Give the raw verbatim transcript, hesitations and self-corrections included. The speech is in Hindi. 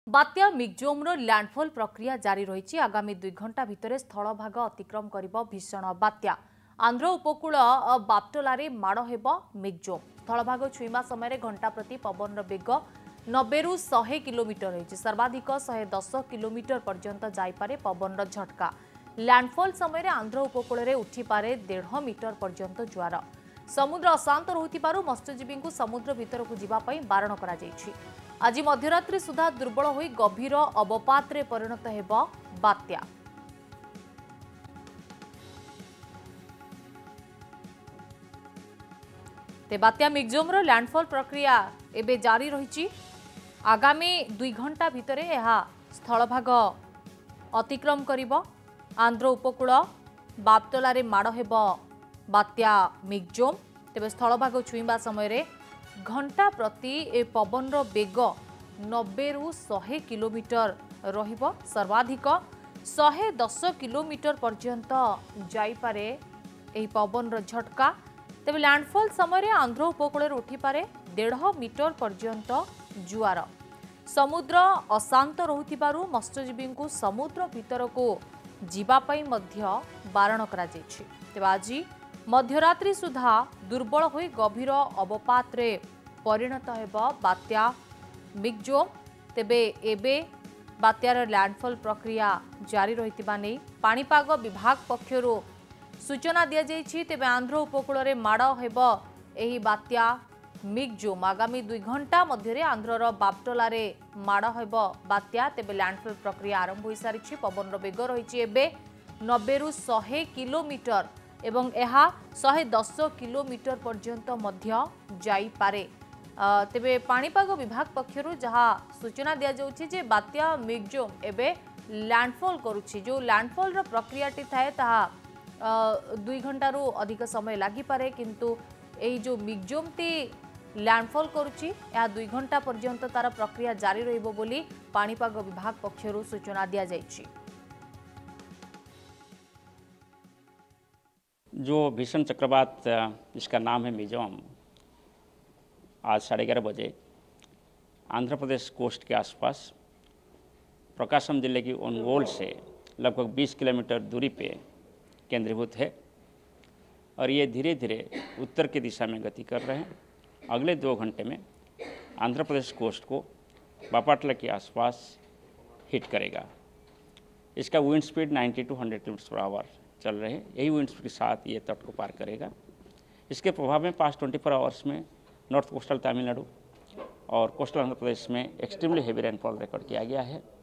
बात्या मिग्जोम्र लैंडफॉल प्रक्रिया जारी रही। आगामी दुई घंटा भितर स्थलभाग अतिक्रम करिब भीषण बात्या। आंध्र उपकूल बाप्टोलारे माड़ हेब मिग्जोम। स्थलभाग छुईमा समय घंटा प्रति पवन बेग नब्बे रु सौ किलोमीटर रही। सर्वाधिक सौ दस किलोमीटर पर्यंत जाइपारे पवन झटका। लैंडफॉल समय आंध्र उपकूल में उठिपारे डेढ़ मीटर पर्यंत ज्वार। समुद्र अशांत रहुथिबारु मत्स्यजीवी को समुद्र भीतर को जीवाई बारण करा जायछि। आज मध्यरात्रि सुधा दुर्बल होई गभीर अवपात्रे परिणत हेब बात्या। ते बात्या मिग्जोम्र लैंडफॉल प्रक्रिया एबे जारी रही। आगामी दुई घंटा भितर यह स्थलभाग अतिक्रम करिब। आंध्र उपकूल बाप्टोलारे माड़ हेब बात्या मिग्जोम। तेबे स्थलभाग छुईबा समय घंटा प्रति ए पवन बेग नब्बे रु सौ किलोमीटर रहिब। सर्वाधिक सौ दस किलोमीटर पर्यंत जाइपारे एही पवन झटका। तेबे लैंडफॉल समय आंध्र उपकूल उठिपारे डेढ़ मीटर पर्यंत जुआर। समुद्र अशांत रहुथिबारु मत्स्यजीवी को समुद्र भीतर को जीवाई मध्य बारण करा जायछि। तेबे आज मध्यरात्रि सुधा दुर्बल होई गभीर अवपात्रे परिणत हेब बात्या मिग्जोम। तेबे एबे बात्यार लैंडफॉल प्रक्रिया जारी रहितिबा नै पाणीपाग विभाग पक्षरु सूचना दिया जायछि। तेबे आंध्र उपकूल रे माड़ हेब एही बात्या मिग्जोम। आगामी दुई घंटा मध्य आंध्रर बाप्टोलारे माड़ हेब बात्या। तेबे लैंडफॉल प्रक्रिया आरंभ हो सारी। पवन बेग रही एबे नब्बे रु सौ किलोमीटर एवं यह सौ दस किलोमीटर पर्यंत मध्य जाइपारे। तेबे पाणीपाग विभाग पक्षरु जहा सूचना दिया जाउछि जे बात्या मिग्जोम एबे लैंडफॉल करुछि। जो लैंडफॉल रो प्रक्रियाटी थाए ताहा दुई घंटा रु अधिक समय लागि पारे, किंतु एई जो मिग्जोम टी लैंडफॉल करुछि या दुई घंटा पर्यंत तार प्रक्रिया जारी रहिबो बोली पाणीपाग विभाग पक्षरु सूचना दिया जाइछि। जो भीषण चक्रवात जिसका नाम है मिग्जोम, आज साढ़े ग्यारह बजे आंध्र प्रदेश कोस्ट के आसपास प्रकाशम जिले की ओनगोल से लगभग बीस किलोमीटर दूरी पे केंद्रीभूत है और ये धीरे धीरे उत्तर की दिशा में गति कर रहे हैं। अगले दो घंटे में आंध्र प्रदेश कोस्ट को बापाटला के आसपास हिट करेगा। इसका विंड स्पीड नब्बे टू सौ किलोमीटर पर आवर चल रहे हैं। यही विंड स्पीड के साथ ये तट को पार करेगा। इसके प्रभाव में पास्ट ट्वेंटी फोर आवर्स में नॉर्थ कोस्टल तमिलनाडु और कोस्टल आंध्र प्रदेश में एक्सट्रीमली हेवी रेनफॉल रिकॉर्ड किया गया है।